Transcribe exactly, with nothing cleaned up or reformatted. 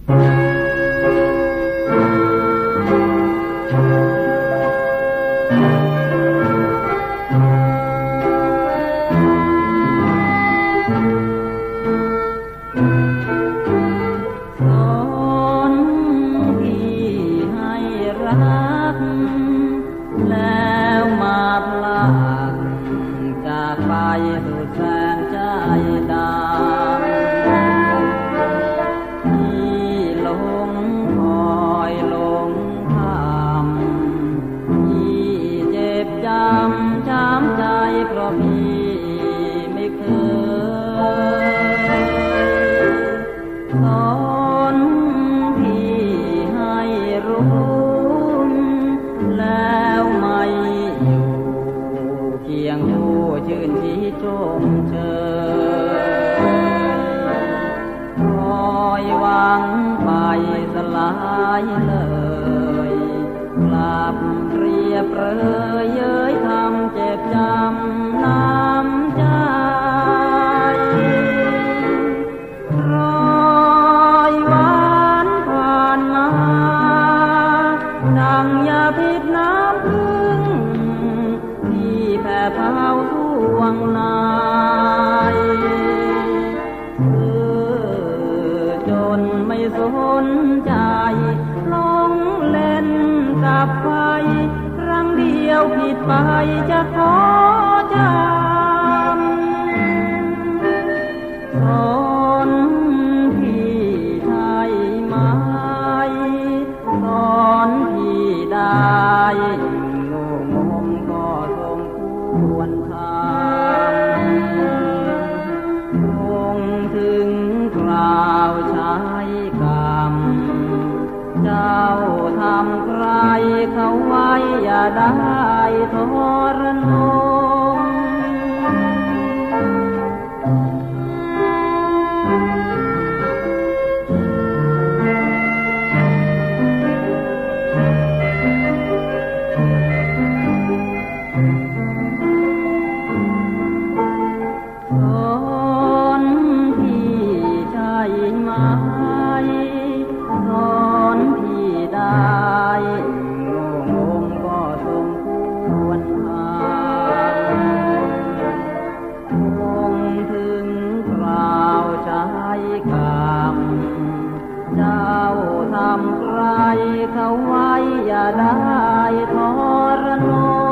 แล้วมาพลากจากไปสุดแสนใจดำที่หลงคอยหลงทำที่เจ็บจำช้ำใจเพราะพี่ไม่เคยสอนพี่ให้รู้แล้วไม่อยู่เคียงคู่ชื่นชีชมเชยคอยหวังไปสลายเลยกลับเรียบเรยเย้ยทำเจ็บจำน้ำใจร้อยวันผ่านมาดังยาพิษน้ำพึ่งที่แผ่เผาท่วงนายเธอจนไม่สนใจลงเล่นกับไฟครั้งเดียวผิดไปจะขอจำสอนพี่ไทยไหมสอนพี่ได้โง่งมก็สมควรทำคงถึงคราวใช้กรรมเจ้าทำใครเขาไว้อย่าได้ทรนงสอนพี่ใช่ไหมสอนพี่ได้โง่งมก็สมควรทำคงถึงคราวใช้กรรมเจ้าทำใครเขาไว้อย่าได้ทรนง